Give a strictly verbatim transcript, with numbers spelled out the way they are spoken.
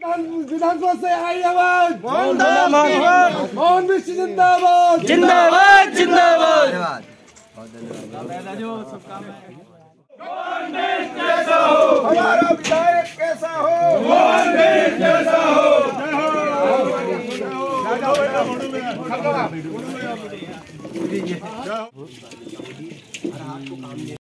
विधानसभा से आई आवाज मोहन बिष्ट जिंदाबाद जिंदाबाद जिंदाबाद। मोहन बिष्ट जैसा हो हमारा विधायक कैसा हो, मोहन बिष्ट जैसा हो।